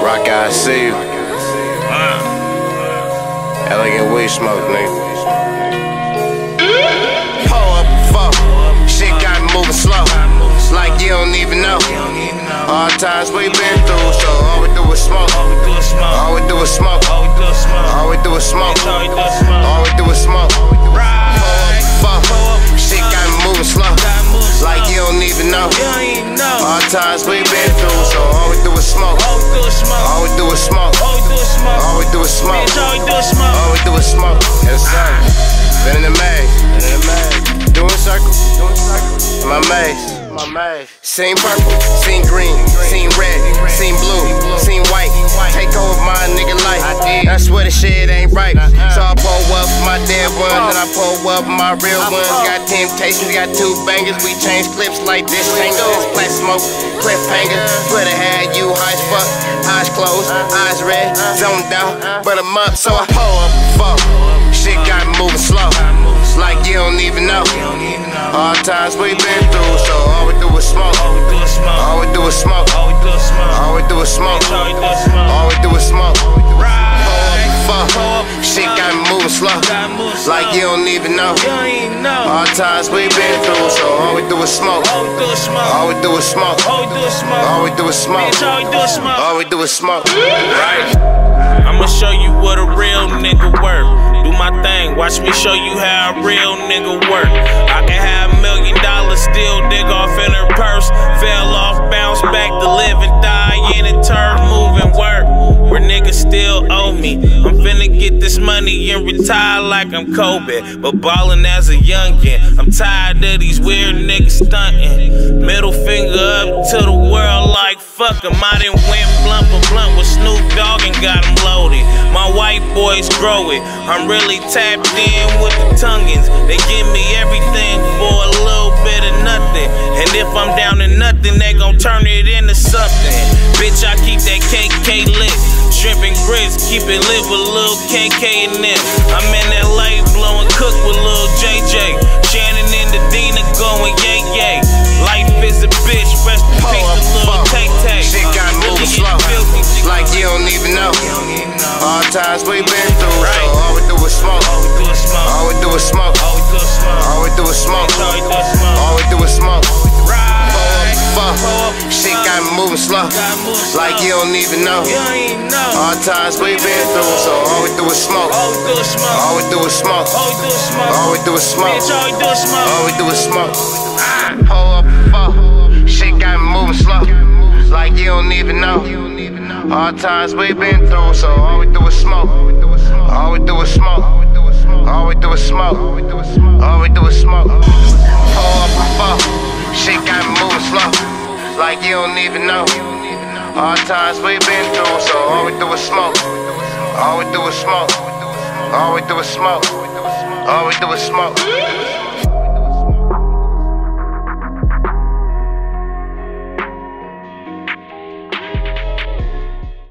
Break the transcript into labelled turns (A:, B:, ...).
A: Rock, I see you. Elegant weed smoke, nigga. Pull up a fuck. Shit got me moving slow. Like you don't even know. All the times we been through, so all we do is smoke. All we do is smoke. All we do is smoke. All we do is smoke. All we do is smoke. Pull up a fuck. Shit got me moving slow. Like you don't even know. All the times we been through, so all we do is smoke. All we do is smoke. All we do is smoke. All we do is smoke. Yes, sir. Been in the maze. Doing circles. In my maze. Seen purple, seen green, seen red, seen blue, seen white. Take over my nigga life. I swear the shit ain't right. So I pull up my dead ones and I pull up my real ones. Got temptations, got two bangers. We change clips like this. Change this, plant smoke, cliffhanger. Twitter had you high as fuck. Eyes closed, eyes red, zoned out, but I'm up. So I pull up, fuck. Shit got me moving slow. Like you don't even know. All the times we been through, so all we do is smoke. All we do is smoke. All we do is smoke. All we do is smoke. All we do is smoke. Fuck. Shit got me moving slow. Like you don't even know. All the times we been through, so all we do is smoke. All we do is smoke. All we do is smoke. All we do is smoke.
B: Right. I'ma show you what a real nigga work. Do my thing, watch me show you how a real nigga work. I can have $1 million, still dig off in her purse. Fell off, bounce back to live and die in a turn, move and work. Where niggas still owe me. I'm finna get this money and retire like I'm Kobe, but ballin' as a youngin'. I'm tired of these weird niggas stuntin'. Middle finger up to the world like fuck 'em. I done went blunt for blunt with Snoop Dogg and got him loaded. My white boys grow it. I'm really tapped in with the tonguins. They give me everything for a little bit of nothing. And if I'm down to nothing, they gon' turn it into something. Bitch, I keep that KK lit. Shrimp and grits, keep it lit with little KK in it. I'm in LA blowing cook with little JJ. Shannon and the Dina going yay yay. Life is a bitch, rest in peace to little Tay-Tay.
A: Shit got me moving slow. Like you don't even know. All the times we been through, so all we do is smoke. All we do is smoke. All we do is smoke. All we do is smoke. All we do is smoke. Shit got me moving slow. Like you don't even know. All the times we been through, so all we do is smoke. All we do is smoke. All we do is smoke. All we do is smoke. Hold up, fuck. Shit got me moving slow. Like you don't even know. All the times we been through, so all we do is smoke. All we do is smoke. All we do is smoke. All we do is smoke. Hold up, fuck. Shit got me moving slow. Like you don't even know. All the times we been through, so all we do is smoke. All we do is smoke. All we do is smoke. All we do is smoke.